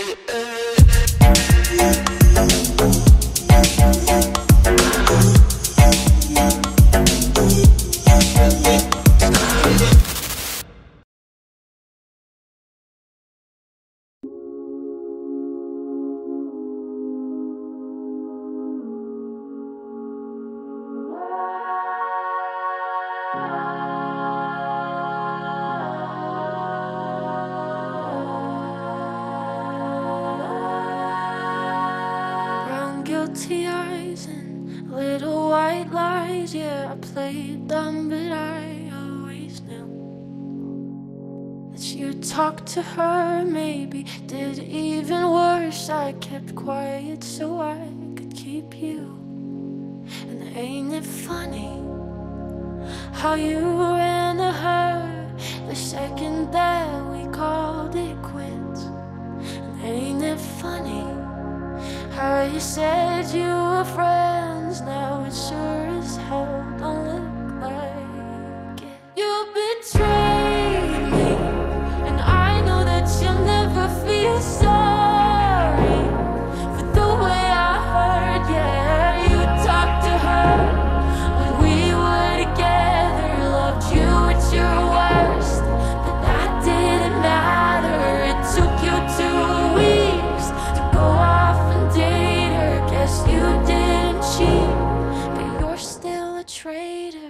Guilty eyes and little white lies. Yeah, I played dumb, but I always knew that you talked to her. Maybe did even worse. I kept quiet so I could keep you. And ain't it funny how you ran to her the second that we called it quits? And ain't it funny how you said you were friends? Now it sure as hell don't look like it. You betrayed me, and I know that you'll never feel sorry for the way I hurt. Yeah, you talked to her when we were together, loved you at your worst, but that didn't matter. It took you 2 weeks to go off and date her. Guess you didn't cheat, but you're still a traitor.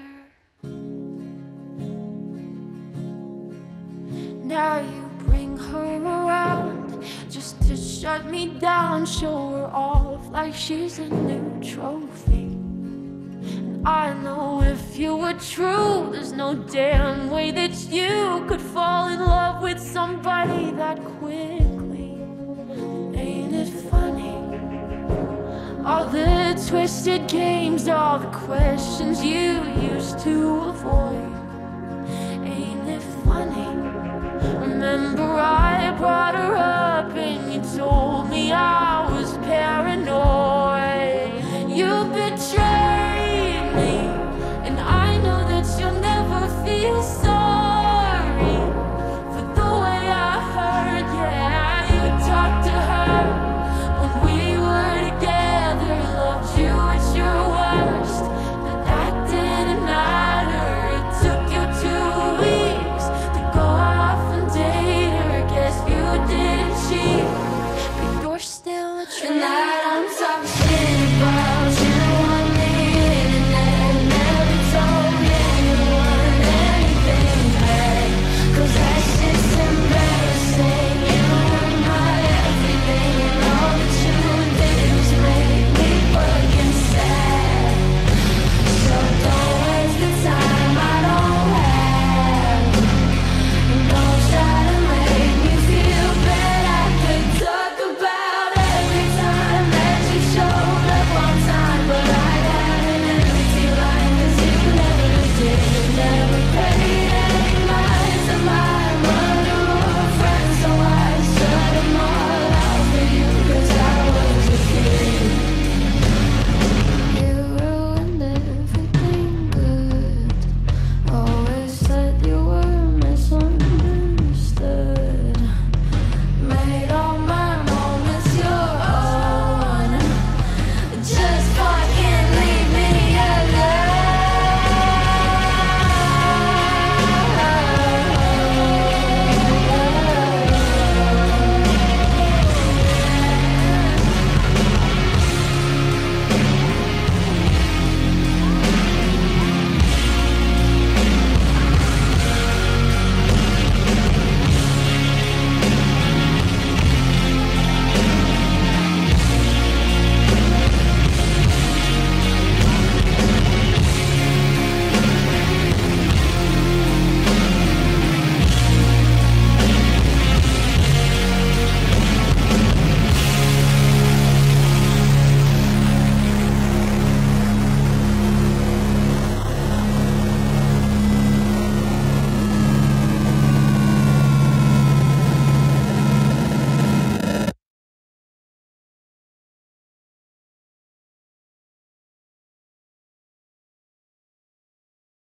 Now you bring her around just to shut me down, show her off like she's a new trophy. I know if you were true, there's no damn way that you could fall in love with somebody that quickly. Ain't it funny? All the twisted games, all the questions you used to avoid.